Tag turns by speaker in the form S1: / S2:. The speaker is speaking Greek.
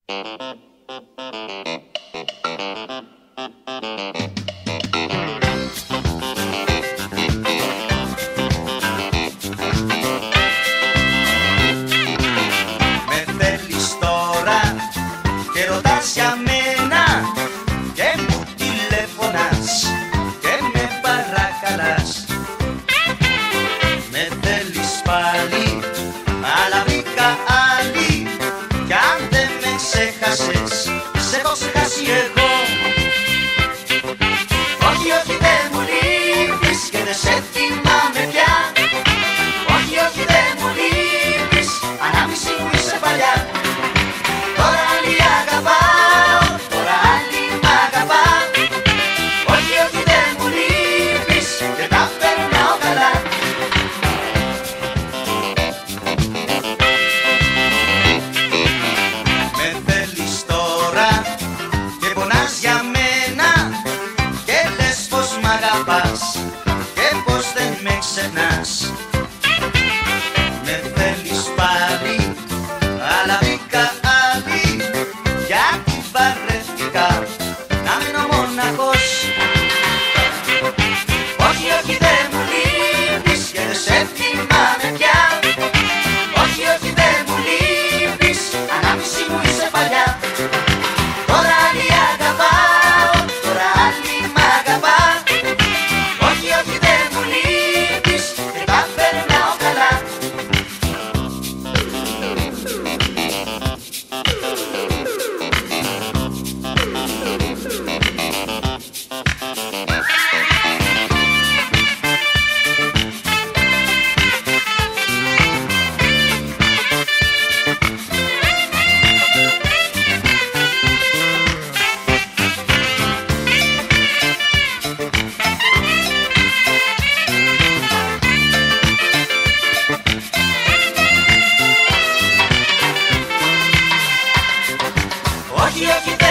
S1: Για μένα και μου τηλεφωνάς και με παρακαλάς. Με θέλεις πάλι, αλλά βρήκα άλλη. Κι αν δεν με ξέχασες, σε έχω ξεχάσει εγώ. Όχι, όχι, δεν μου λείπεις και δεν σε θυμάμαι πια. Όχι, όχι, δεν μου λείπεις, ανάμιση μου είσαι παλιά. Τώρα άλλη αγαπάω, τώρα άλλη μ' αγαπά. Όχι, όχι, δεν μου λείπεις και τα περνάω καλά. Με θέλεις τώρα και πονάς για μένα και λες πως μ' αγαπάς και πως δεν με ξεχνάς. Με θέλεις πάλι, αλλά βρήκα άλλη. Γιατί βαρέθηκα να μείνω μοναχός. Όχι, όχι, δεν μου λείπεις και δεν σε θυμάμαι πια. Όχι, όχι, δεν μου λείπεις, ανάμιση μου είσαι παλιά. Τώρα άλλη αγαπάω, τώρα άλλη μ' αγαπά. Όχι, όχι, δεν μου λείπεις και τα περνάω καλά. Όχι, όχι,